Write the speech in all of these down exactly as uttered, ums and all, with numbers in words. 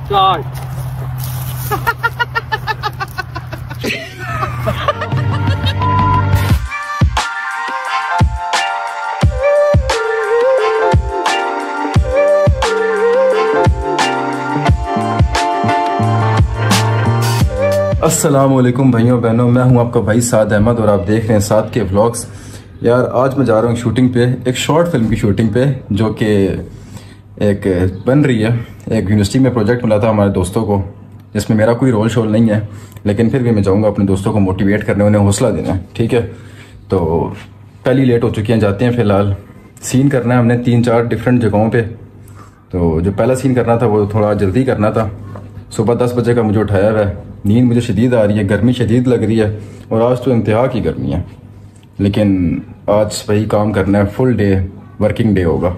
अस्सलामुअलैकुम भाइयों बहनों, मैं हूं आपका भाई साद अहमद और आप देख रहे हैं साद के व्लॉग्स। यार आज मैं जा रहा हूं शूटिंग पे, एक शॉर्ट फिल्म की शूटिंग पे, जो कि एक बन रही है। एक यूनिवर्सिटी में प्रोजेक्ट मिला था हमारे दोस्तों को, जिसमें मेरा कोई रोल शोल नहीं है, लेकिन फिर भी मैं जाऊँगा अपने दोस्तों को मोटिवेट करने, उन्हें हौसला देना है। ठीक है, तो पहली लेट हो चुकी हैं, जाते हैं। फ़िलहाल सीन करना है हमने तीन चार डिफरेंट जगहों पर। तो जो पहला सीन करना था वो थोड़ा जल्दी करना था। सुबह दस बजे का मुझे उठाया हुआ है, नींद मुझे शदीद आ रही है, गर्मी शदीद लग रही है और आज तो इंतहा की गर्मी है। लेकिन आज वही काम करना है, फुल डे वर्किंग डे होगा।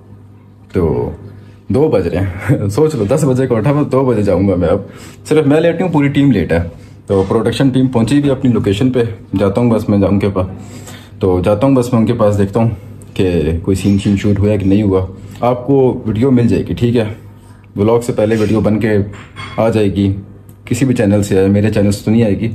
तो दो बज रहे हैं सोच लो, दस बजे का उठा मैं, दो बजे जाऊंगा मैं। अब सिर्फ मैं लेट हूँ, पूरी टीम लेट है। तो प्रोडक्शन टीम पहुंची भी अपनी लोकेशन पे, जाता हूँ बस मैं उनके पास। तो जाता हूँ बस मैं उनके पास, देखता हूँ कि कोई सीन शीन शूट हुआ है कि नहीं हुआ। आपको वीडियो मिल जाएगी, ठीक है, व्लॉग से पहले वीडियो बन के आ जाएगी। किसी भी चैनल से आए, मेरे चैनल से तो नहीं आएगी,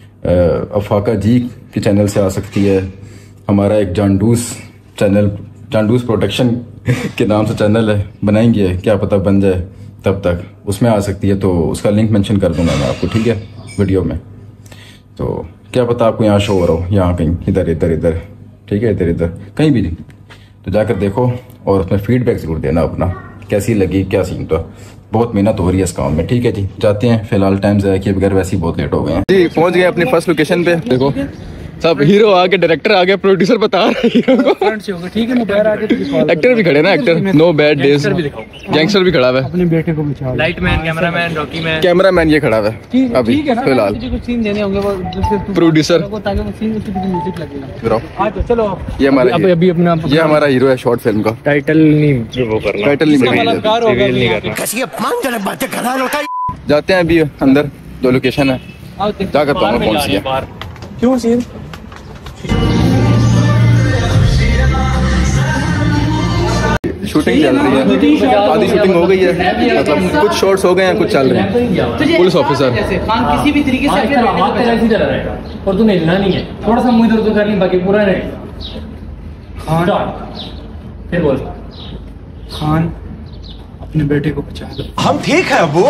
अफाका जी के चैनल से आ सकती है। हमारा एक जांडूस चैनल, जांडूस प्रोडक्शन के नाम से चैनल है, बनाएंगे, क्या पता बन जाए तब तक, उसमें आ सकती है। तो उसका लिंक मेंशन कर दूंगा मैं आपको, ठीक है, वीडियो में। तो क्या पता आपको यहाँ शो हो रहा हो, यहाँ कहीं, इधर इधर इधर, ठीक है, इधर इधर कहीं भी नहीं। तो जाकर देखो और उसमें फीडबैक ज़रूर देना अपना, कैसी लगी, क्या सीन था। बहुत मेहनत हो रही है इस काम में, ठीक है जी। जाते हैं, फिलहाल टाइम ज़ाया किए बगैर वैसे ही बहुत लेट हो गए हैं जी। पहुंच गए अपनी फर्स्ट लोकेशन पे। देखो सब हीरो आ गए, डायरेक्टर आ गए, प्रोड्यूसर बता रहे हैं हीरो को, ठीक है। एक्टर भी खड़े ना, actor no bad days, gangster भी खड़ा हुआ है, अपने बेटे को बिछा, lightman, cameraman, Rocky man, cameraman ये खड़ा हुआ है अभी फिलहाल। प्रोड्यूसर चलो, ये हमारा अभी अपना ये हमारा हीरो है शॉर्ट फिल्म का। टाइटल नहीं वो करना, टाइटल नहीं करना। जाते हैं अभी अंदर, दो लोकेशन है, जाकर पाऊंगा कौन सी है। क्यों सीन शूटिंग चल रही है, आधी शूटिंग हो गई है, मतलब कुछ शॉट्स हो गए हैं, कुछ चल रहे हैं। पुलिस ऑफिसर किसी भी तरीके से चला रहेगा और तुम्हें हिलना नहीं है, थोड़ा सा मुंह इधर उधर कर ली, बाकी पूरा रहेगा। खान फिर बोल, खान अपने बेटे को बचा दो। हम ठीक है वो,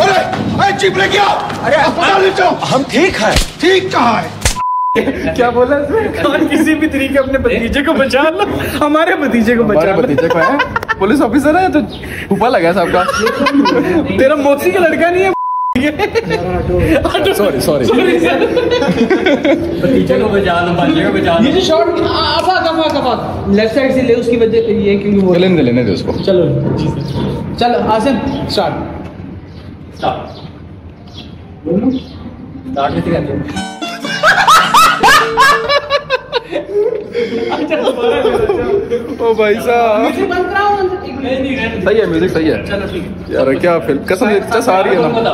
अरे हम ठीक है, ठीक कहा है क्या बोला खान, किसी भी तरीके अपने भतीजे को बचा लो, हमारे भतीजे को बचा लो। भतीजे को है, पुलिस ऑफिसर है तो ऊपर लगा सबका। तेरा मौसी का लड़का नहीं है, सॉरी सॉरी भतीजे को बचा लो, भांजे को बचा लो। ये जो shot Afaq Afaq Afaq left side से ले, उसकी वजह ये क्योंकि वो लेने दे लेने दे उसको। चलो चलो आसन स्टार्ट स्टार्ट स्टार्ट में कर दो। ओ भाई साहब, सही है म्यूजिक, सही है। चलो ठीक है यार क्या फिल्म कसम इतना आ रही है ना।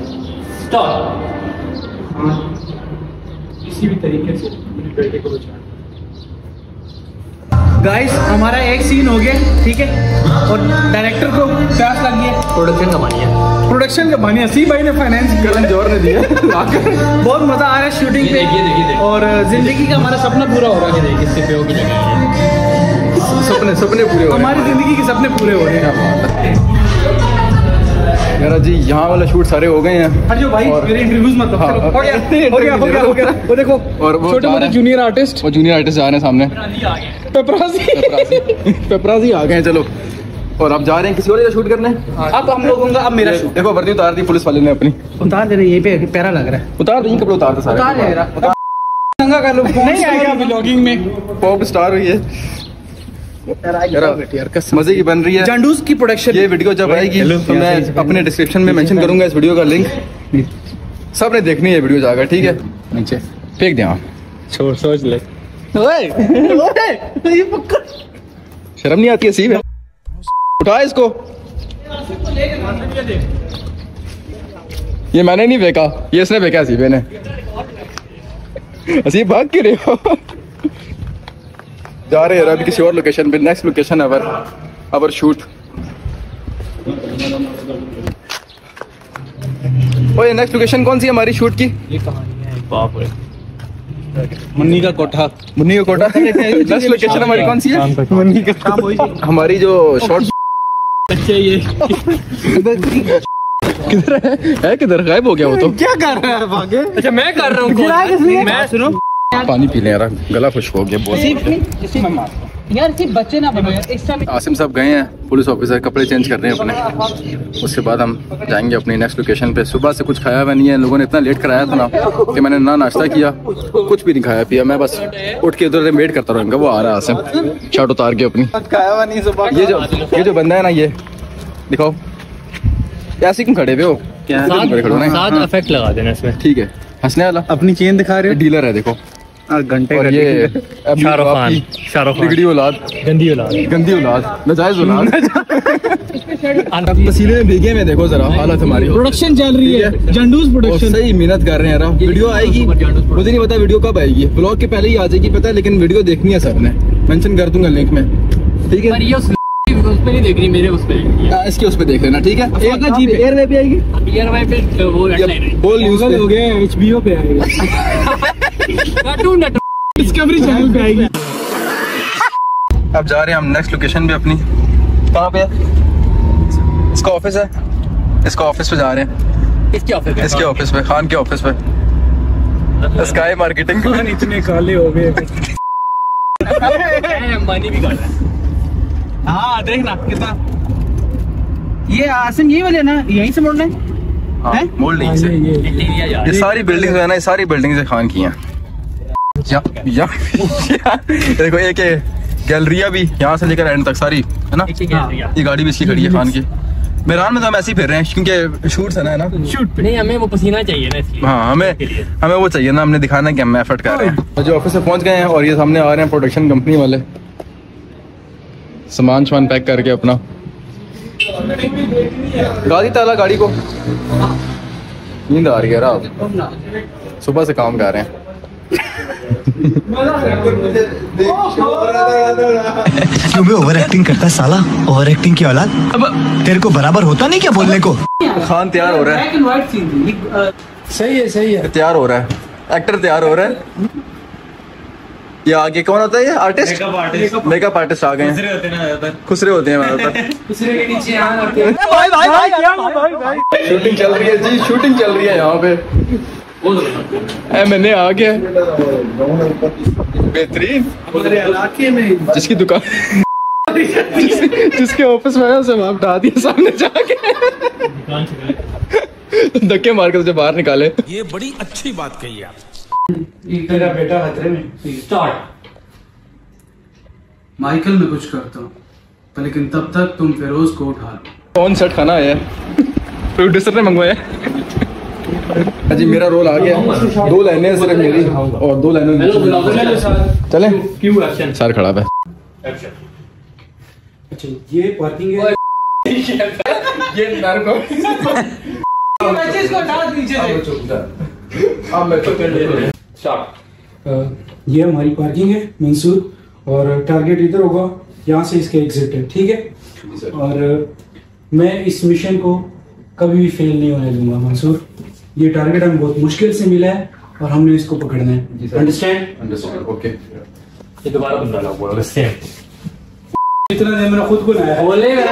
किसी भी तरीके से मेरे बेटे को बचा। गाइस हमारा एक सीन हो गया, ठीक है, और डायरेक्टर को प्यास लग गया, प्रोडक्शन कमानी है, प्रोडक्शन कमानी है। सी भाई ने फाइनेंस करण जोर ने दिया बहुत मजा आ रहा है शूटिंग पे, और जिंदगी का हमारा सपना पूरा हो रहा है। किससे पे होगी सपने सपने पूरे हो रहे हैं, हमारी जिंदगी के सपने पूरे हो रहे हैं यार जी। यहाँ वाला शूट सारे हो गए हैं। हर जो भाई मेरे इंटरव्यूज मत हाँ, हो गया हो गया हो गया हो गया। वो देखो और वो छोटे मोटे जूनियर आर्टिस्ट, वो जूनियर आर्टिस्ट जा रहे हैं सामने, पेपराजी पेपराजी आ गए हैं। चलो, और अब जा रहे हैं किसी और शूट करने। अब हम लोगों का, अब मेरा शूट। देखो वर्दी उतार दी पुलिस वाले ने अपनी, उतार दे रहे, यहीं पे प्यारा लग रहा है। उतार दी कपड़े, उतार दे सारे, उतार ले रहा, नंगा कर लो, नहीं आएगा व्लॉगिंग में। पॉप स्टार हुई है यार, मजे की बन रही है। जांडूस की प्रोडक्शन। ये वीडियो जब आएगी तो मैं अपने डिस्क्रिप्शन में मेंशन करूंगा इस वीडियो का लिंक, सबने देखनी है वीडियो जाकर, ठीक है। नीचे फेंक दे, हाँ छोड़, सोच ले। शर्म नहीं आती है सीब है, उठा इसको। ये मैंने नहीं फेंका, ये इसने फेंका सीबे ने। असीब भाग के रहे हो जा रहे हैं अभी किसी और लोकेशन पे, next location our our shoot. ओए नेक्स्ट लोकेशन कौन सी है हमारी शूट की? ये कहानी है बाप रे। मुन्नी का कोठा। मुन्नी का कोठा। नेक्स्ट लोकेशन हमारी कौन सी है? मुन्नी का हमारी जो शॉर्ट अच्छा ये किधर है? है किधर? गायब हो गया वो तो। क्या कर रहा है भागे? अच्छा मैं कर रहा हूँ। मैं सुनो पानी पी ले यार, गला खुश्क हो गया बहुत। यार सिर्फ बच्चे ना बनो यार। एक्स्ट्रा आसिम साहब गए हैं पुलिस ऑफिसर, कपड़े चेंज कर रहे हैं अपने। उसके बाद हम जाएंगे अपनी नेक्स्ट लोकेशन पे। सुबह से कुछ खाया हुआ नहीं है, लोगों ने इतना लेट कराया था ना कि मैंने ना नाश्ता किया, कुछ भी नहीं खाया पिया। मैं बस उठ के उधर वेट करता रहूँगा। वो आ रहा है आसिम, शर्ट उतार के अपनी। खाया हुआ नहीं सुबह। ये जो ये जो बंदा है ना, ये दिखाओ ऐसे क्यों खड़े हुए हो? क्या साथ इफेक्ट लगा देना इसमें। ठीक है, हंसने वाला अपनी चेन दिखा रहे डीलर है देखो। हो घंटे और ये शाहरुख खान, शाहरुख खान बिगड़ी औलाद, गंदी औलाद, गंदी औलाद, नाजायज औलाद। पसीने में भीगे में देखो जरा हालत हमारी। प्रोडक्शन चल रही है, जंडूस प्रोडक्शन। सही मेहनत कर रहे हैं यार। वीडियो आएगी, मुझे नहीं पता वीडियो कब आएगी। ब्लॉग के पहले ही आ जाएगी पता है, लेकिन वीडियो देखनी है सबने। मेंशन कर दूंगा लिंक में, ठीक है? ये उस पे नहीं देख रही, मेरे उस पे इसके उस पे देख लेना, ठीक है? एक ना जी एयरवे पे आएगी। एयरवे पे वो हेडलाइन बोल न्यूज़ पे हो गया, एचबीओ पे आएगा। कार्टून नेटवर्क डिस्कवरी चैनल पे आएगी। अब जा रहे हैं हम नेक्स्ट लोकेशन पे अपनी। कहाँ पे है? इसका ऑफिस है, इसका ऑफिस पे जा रहे हैं। इसके ऑफिस पे, इसके ऑफिस पे, खान के ऑफिस पे। Sky marketing. इतने काले हो गए। अंबानी भी कर रहा है। हाँ देखना कितना ये आसिम ये वाले ना, यहीं से मोड़ना है। हाँ, मोल नहीं से। इंटीरियर जा ये सारी बिल्डिंग है ना, ये सारी बिल्डिंग से खान की हैं। या, या, या, देखो एक गैलरिया भी यहाँ से लेकर एंड तक सारी है ना। ये गाड़ी भी इसकी खड़ी है खान की। मैदान में तो हम ऐसे ही फिर रहे हैं क्योंकि शूट है ना, शूट नहीं, हमें वो पसीना चाहिए ना इसलिए। हाँ, हमें हमें वो चाहिए ना, हमने दिखाना है कि हम एफर्ट कर रहे हैं। जो ऑफिस से पहुंच गए हैं और ये सामने आ रहे हैं प्रोडक्शन कंपनी वाले, सामान सामान पैक करके अपना। गाड़ी ताला गाड़ी को। नींद आ रही है रात, सुबह से काम कर रहे हैं। क्यों बे ओवर एक्टिंग करता है साला? ओवर एक्टिंग की औलाद। अब तेरे को बराबर होता नहीं क्या बोलने को? खान तैयार हो रहा है। सही है सही है। तैयार हो रहा है, एक्टर तैयार हो रहा है। ये आगे कौन होता है? ये आर्टिस्ट, मेकअप आर्टिस्ट आ गए हैं। खुसरे होते हैं ज्यादातर। शूटिंग चल रही है जी, शूटिंग चल रही है यहाँ पे। ए, मैंने आ गया बेहतरीन इलाके में जिसकी दुकान जिस, जिसके ऑफिस में है उसे वहां हटा दिया सामने जाके। धक्के मार के तुझे बाहर निकाले। ये बड़ी अच्छी बात कही आप। तेरा बेटा खतरे में। स्टार्ट। माइकल मैं कुछ करता हूँ लेकिन तब तक तुम फिरोज को उठा लो। कौन सेट खाना है? प्रोड्यूसर ने मंगवाया। जी मेरा रोल आ गया। दो लाइनें सिर्फ मेरी और दो लाइनें चले। क्यों एक्शन सर खड़ा है। अच्छा ये पार्किंग है। ये नर को इसको हटा दीजिए। अब मैं तो कर ले। ये हमारी पार्किंग है मंसूर, और टारगेट इधर होगा, यहाँ से इसका एग्जिट है, ठीक है? और मैं इस मिशन को कभी भी फेल नहीं होने दूंगा मंसूर। ये टारगेट हमें बहुत मुश्किल से मिला है और हमने इसको पकड़ना है। अंडरस्टैंड? Understand, okay. ये दोबारा बंदा लगा बोला सेम। इतना देर मैंने खुद को लाया है। बोलेगा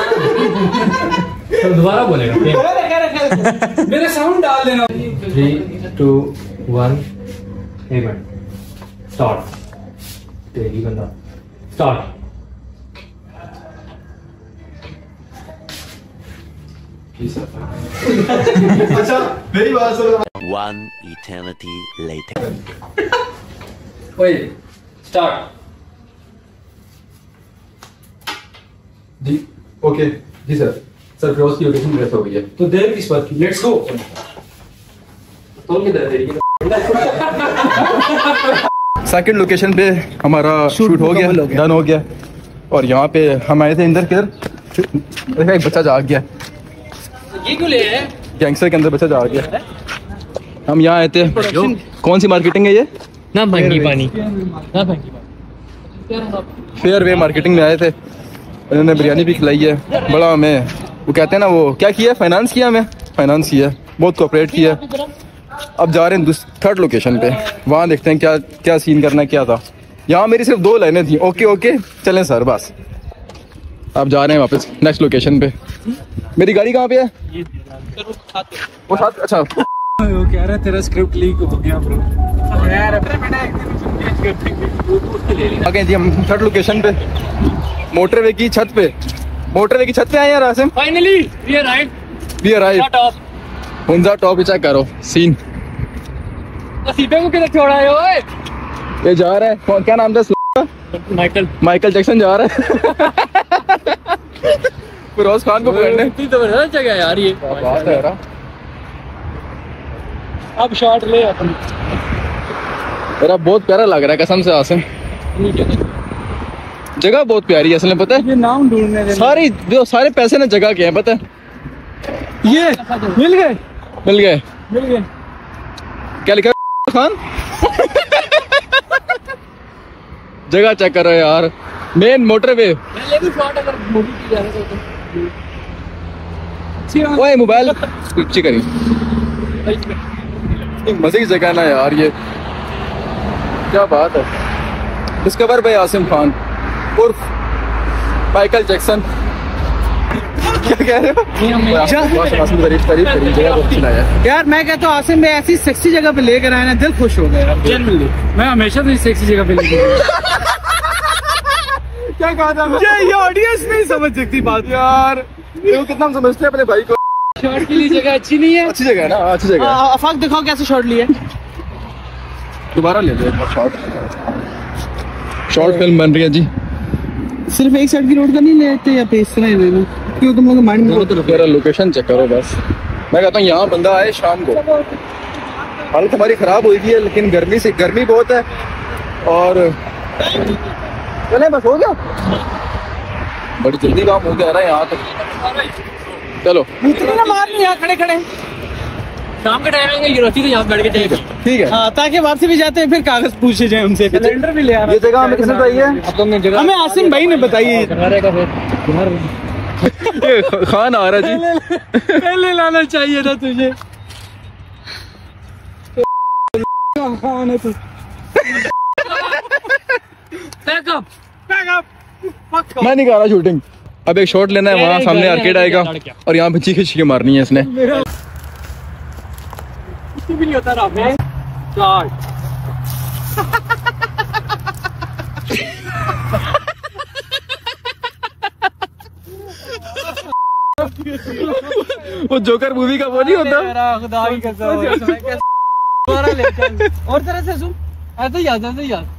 तो दोबारा बोलेगा। मेरे साउंड डाल देना। थ्री टू वन एक मिनट स्टार्ट। तेरी बंदा स्टार्ट। अच्छा मेरी बात सुनो। One eternity later. ओए स्टार्ट। जी ओके जी सर। सर फिरोज की लोकेशन प्रेस हो गई है। तो देर किस बात की? Let's go. तो किधर है तेरी? सेकंड लोकेशन पे हमारा शूट हो गया, डन हो गया। और यहाँ पे हम आए थे इंदर किधर देखा एक बच्चा जाग गया। ये क्यों ले आए? गैंगस्टर के अंदर बच्चा जाग गया। हम यहाँ आए थे। कौन सी मार्केटिंग है ये? ना भंगी पानी ना भंगी पानी फेयर वे मार्केटिंग में आए थे। उन्होंने बिरयानी भी खिलाई है। बड़ा हमें वो कहते हैं ना, वो क्या किया? फाइनेंस किया, हमें फाइनेंस किया। बहुत कोऑपरेट किया। अब जा रहे हैं थर्ड लोकेशन पे, वहाँ देखते हैं क्या क्या सीन करना है, क्या था। यहाँ मेरी सिर्फ दो लाइनें थी, ओके ओके चलें सर बस। अब जा रहे हैं वापस नेक्स्ट लोकेशन पे। मेरी गाड़ी कहाँ पे है? वो साथ, अच्छा वो कह रहा है तेरा स्क्रिप्ट लीक हो गया ब्रो। आ गए जी हम थर्ड लोकेशन पे, मोटरवे की छत पे। मोटरवे की छत पे आए यार Asim. Finally we are right we are right. Top Hunza top check करो सीन। सीपे को किधर छोड़ा है ओए? ये जा रहा है, कौन क्या नाम था? माइकल माइकल जैक्सन जा रहा है फिरोज खान को पकड़ने। इतनी जबरदस्त जगह है यार ये। बात है यार। अब शॉट ले अपन। मेरा बहुत प्यारा लग रहा है कसम से आसिम, जगह बहुत प्यारी है असल में। पता है ये नाम ढूंढने दे। सारी जो सारे पैसे ना जगह के हैं, पता है? ये मिल गए मिल गए मिल गए। क्या लिखा है खान? जगह चेक कर रहे हो यार, मेन मोटरवे। ले भी शॉट अगर मूवी की जा रहा है तो। ओए मोबाइल पीछे करी, मजे की जगह ना यार ये, क्या बात है। डिस्कवर बाय आसिम खान उर्फ माइकल जैक्सन। क्या कह रहे हो? तारीफ तारीफ करी, जगह बहुत अच्छी लगा यार मैं कहता हूँ आसिम में ऐसी सेक्सी जगह पे लेकर आए ना, दिल खुश हो गया जनरली। मैं हमेशा तो इस सेक्सी जगह पे लेकर क्या कहा था ये ये ऑडियंस नहीं समझ सकती बात यार। ये कितना हम समझते हैं अपने भाई को। शॉट के लिए जगह अच्छी नहीं है। अच्छी जगह है ना, अच्छी जगह है। अफाक दिखाओ कैसे शॉट लिया। दोबारा ले लो शॉट। शॉर्ट फिल्म बन रही है जी। सिर्फ एक साइड की रोड का नहीं लेते या पे इस तरह ही लेना, क्यों तुम लोग माइंड में मेरा लोकेशन चेक करो बस। मैं कहता हूँ यहाँ बंदा आए शाम को। हालत हमारी खराब हुई है लेकिन गर्मी से गर्मी बहुत है। और चले बस हो गया, बड़ी जल्दी काम हो गया ना यहाँ तक। चलो इतनी ना मार नहीं, यहाँ खड़े खड़े शाम के टाइम आएंगे यूनिवर्सिटी यहाँ बैठ के जाएगा। ठीक है हाँ, ताकि वापसी भी जाते हैं फिर कागज पूछे जाए उनसे। कैलेंडर भी ले आ रहा। ये जगह हमें किसने बताई है? हमें आसिम भाई ने बताई है। ये खान आ रहा जी। पहले लाना चाहिए था तुझे। खान है तू। Backup backup. मैं नहीं कर रहा शूटिंग। अब एक शॉट लेना है, वहाँ सामने आर्केड आएगा और यहाँ पे चीखे चीखे मारनी है इसने। भी नहीं होता रहा शॉट। वो जोकर मूवी का वो नहीं होता। खुदा की कसम। ले चल और तरह से सुन, ऐसे ही याद ऐसे ही याद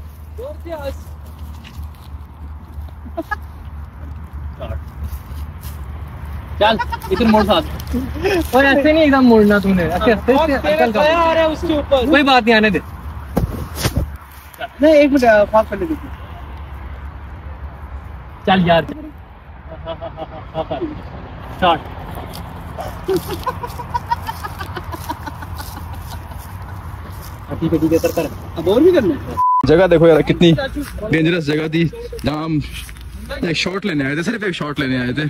चल इधर मोड़ साथ। और ऐसे नहीं एकदम मोड़ना तूने, ऐसे ऐसे अकल का आ रहा है उसके ऊपर। कोई बात नहीं, आने दे। नहीं एक मिनट पास कर ले देखिए। चल यार स्टार्ट। ठीक है ठीक है कर कर। अब और भी करना है। जगह देखो यार कितनी डेंजरस जगह थी जहाँ हम एक शॉट लेने आए थे, सिर्फ एक शॉट लेने आए थे।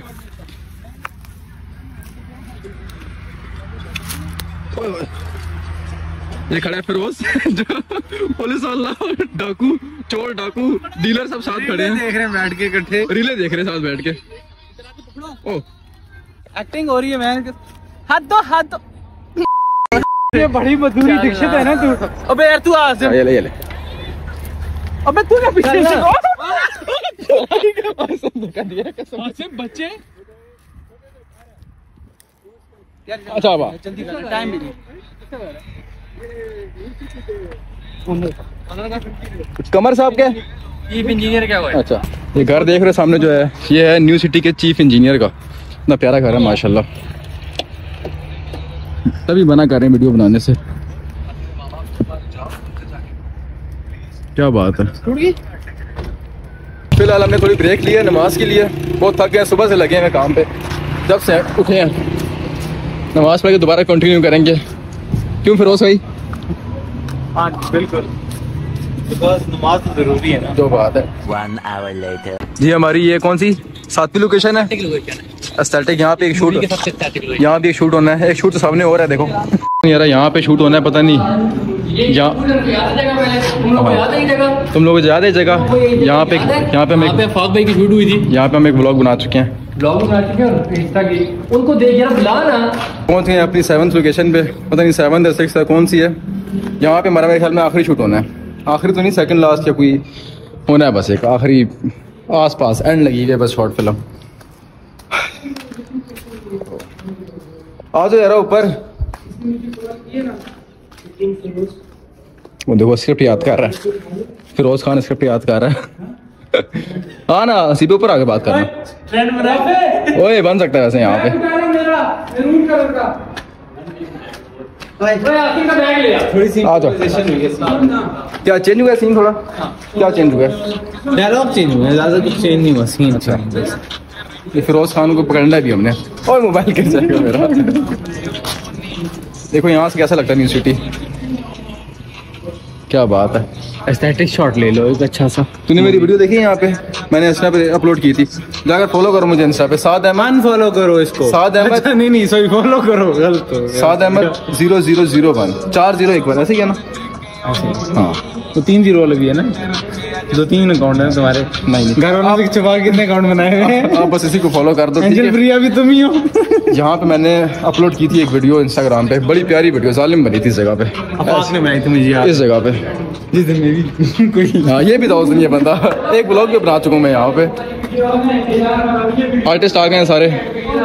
ये खड़ा है फिरोज जो पुलिस वाला, डाकू, चोर, डाकू, डीलर सब साथ खड़े हैं, देख रहे हैं बैठ के इकट्ठे, रीले देख रहे हैं साथ बैठ के। ओ एक्टिंग हो रही है मैन। हाथ दो हाथ दो। ये बड़ी मधुरी दीक्षित है ना तू। अबे यार तू आ से। ये ले ये ले। अबे तू क्या पीछे से आसिम बच्चे अच्छा बा जल्दी कर टाइम भी नहीं। कमर साहब के चीफ इंजीनियर क्या हुआ है? अच्छा ये घर देख रहे सामने जो है, ये है न्यू सिटी के चीफ इंजीनियर का। इतना प्यारा घर है माशाल्लाह। तभी बना कर रहे हैं वीडियो बनाने से। क्या बात है। फिलहाल हमने थोड़ी ब्रेक ली है नमाज के लिए, बहुत थक गए, सुबह से लगे हैं काम पे, जब से उठे हैं। नमाज पढ़ के दोबारा कंटिन्यू करेंगे। क्यों फिरोज भाई? हाँ बिल्कुल, बस नमाज तो जरूरी है ना। जो बात है। One hour later. जी हमारी ये कौन सी सातवीं लोकेशन है? एस्थेटिक यहाँ पे एक शूट के सबसे aesthetic लोग। यहाँ भी एक शूट होना है, एक शूट तो सामने हो रहा है देखो यार, यहाँ पे शूट होना है, पता नहीं यहाँ तुम लोग को याद है ये जगह? तुम लोगों को याद है जगह, यहाँ पे यहाँ पे हम यहाँ पे एक फाक भाई की शूट हुई थी, यहाँ पे हम एक ब्लॉग बना चुके हैं। ब्लॉग बना चुके हैं और इंस्टा की उनको देख यार बुला ना। पहुँच गए अपनी सेवन्थ लोकेशन पे, पता नहीं सेवन्थ या सिक्स कौन सी है। यहाँ पे हमारा मेरे ख्याल में आखिरी शूट होना है, आखिरी तो नहीं सेकंड लास्ट या कोई होना है, बस एक आखिरी आस पास एंड लगी हुई है बस शॉर्ट फिल्म। आ जाओ यार ऊपर, वो देखो स्क्रिप्ट याद कर रहा है, फिरोज खान स्क्रिप्ट याद कर रहा है। हाँ ना सीधे ऊपर आके बात करना, ट्रेंड बना ओए बन सकता है वैसे यहाँ पे। आ जाओ, क्या चेंज हुआ सीन थोड़ा, क्या चेंज हुआ? डायलॉग चेंज हुआ है, ज्यादा कुछ चेंज नहीं हुआ सीन। अच्छा, ये फिरोज खान को पकड़ना भी हमने, और मोबाइल गिर जाएगा मेरा। देखो यहाँ से कैसा लगता है न्यू सिटी, क्या बात है। एस्थेटिक शॉट ले लो एक अच्छा सा। तूने मेरी वीडियो देखी है यहाँ पे, मैंने इंस्टा पे अपलोड की थी, जाकर फॉलो करो मुझे इंस्टा पे, साद अहमद फॉलो करो इसको, साद अहमद अच्छा, नहीं नहीं सॉरी फॉलो करो, गलत हो गया। Saad Ahmed zero zero zero one चार जीरो एक वन ऐसे क्या ना? हाँ तो तीन जीरो वाले भी है ना, दो तीन अकाउंट है तुम्हारे? नहीं नहीं, घर वालों से छुपा के कितने अकाउंट बनाए हुए हैं? आप बस इसी को फॉलो कर दो, ठीक एंजल है? प्रिया भी तुम ही हो। यहाँ पे मैंने अपलोड की थी एक वीडियो इंस्टाग्राम पे, बड़ी प्यारी वीडियो जालिम बनी थी इस जगह पे, आपने बनाई थी मुझे याद, इस जगह पे जिस दिन में भी कोई। हाँ ये भी था उस दिन, ये बंदा एक ब्लॉग भी बना चुका हूँ मैं यहाँ पे। आर्टिस्ट आ गए हैं सारे,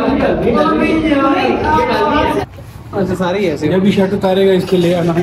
अच्छा सारे ही ऐसे। जब भी शर्ट उतारेगा इसके ले आना।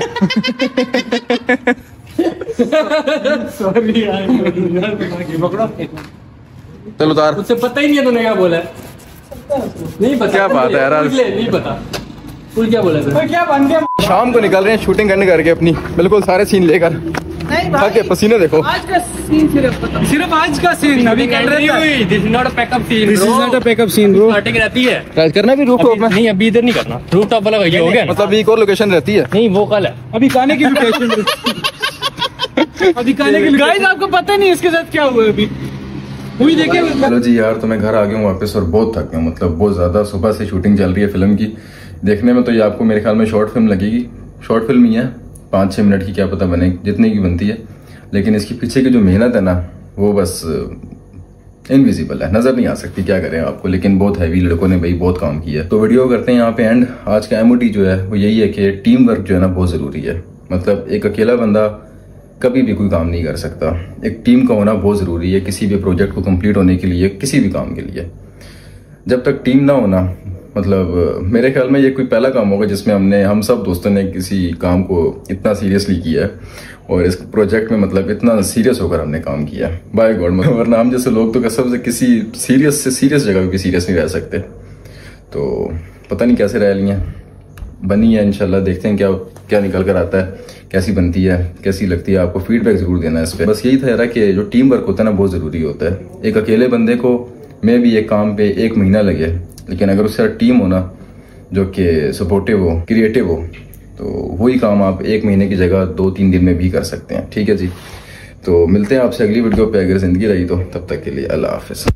सॉरी यार, पकड़ो। चलो उतार। उससे पता ही नहीं है तूने क्या बोला है। नहीं पता, क्या बात है यार, आज- नहीं पता तू क्या बोला सर? क्या बन गया? शाम को निकल रहे हैं शूटिंग करने करके अपनी, बिल्कुल सारे सीन लेकर, थके पसीने देखो। आज का सीन सिर्फ सिर्फ आज का सीन अभी कर रहे थे। This is not a packup scene, this is not a packup scene bro. Starting रहती है राइड करना भी रूफ टॉप में? नहीं, अभी इधर नहीं करना, रूफ टॉप वाला ये हो गया ना? मतलब एक और लोकेशन रहती है? नहीं वो कल है, अभी खाने की लोकेशन। अभी खाने की गाइस आपको पता नहीं इसके साथ क्या हुआ अभी, हुई देखे। हेलो जी यार, तो मैं घर आ गया हूँ वापस और बहुत थक गया हूँ, मतलब बहुत ज़्यादा। सुबह से शूटिंग चल रही है फिल्म की, देखने में तो ये आपको मेरे ख्याल में शॉर्ट फिल्म लगेगी, शॉर्ट फिल्म ही है, पाँच छः मिनट की, क्या पता बने जितने की बनती है, लेकिन इसकी पीछे की जो मेहनत है ना वो बस इनविजिबल है, नजर नहीं आ सकती, क्या करें आपको। लेकिन बहुत हैवी लड़कों ने भाई बहुत काम किया है। तो वीडियो करते हैं यहाँ पे एंड। आज का एमओटी जो है वो यही है कि टीम वर्क जो है ना बहुत जरूरी है, मतलब एक अकेला बंदा कभी भी कोई काम नहीं कर सकता, एक टीम का होना बहुत जरूरी है किसी भी प्रोजेक्ट को कंप्लीट होने के लिए, किसी भी काम के लिए। जब तक टीम ना होना, मतलब मेरे ख्याल में ये कोई पहला काम होगा जिसमें हमने हम सब दोस्तों ने किसी काम को इतना सीरियसली किया है और इस प्रोजेक्ट में मतलब इतना सीरियस होकर हमने काम किया है, बाय गॉड। वरना हम जैसे लोग तो कसम से किसी सीरियस से सीरियस जगह भी सीरियस नहीं रह सकते। तो पता नहीं कैसे रह लिया, बनी है, इंशाल्लाह देखते हैं क्या क्या निकल कर आता है, कैसी बनती है, कैसी लगती है। आपको फीडबैक जरूर देना है इस पर। बस यही था यार कि जो टीम वर्क होता है ना बहुत जरूरी होता है। एक अकेले बंदे को में भी एक काम पे एक महीना लगे, लेकिन अगर उससे टीम हो ना जो कि सपोर्टिव हो, क्रिएटिव हो, तो वही काम आप एक महीने की जगह दो तीन दिन में भी कर सकते हैं। ठीक है जी, तो मिलते हैं आपसे अगली वीडियो पे, अगर जिंदगी रही तो। तब तक के लिए अल्लाह हाफिज।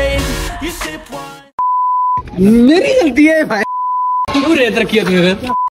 मेरी गलती है भाई, क्यों रेत रखी है तूने?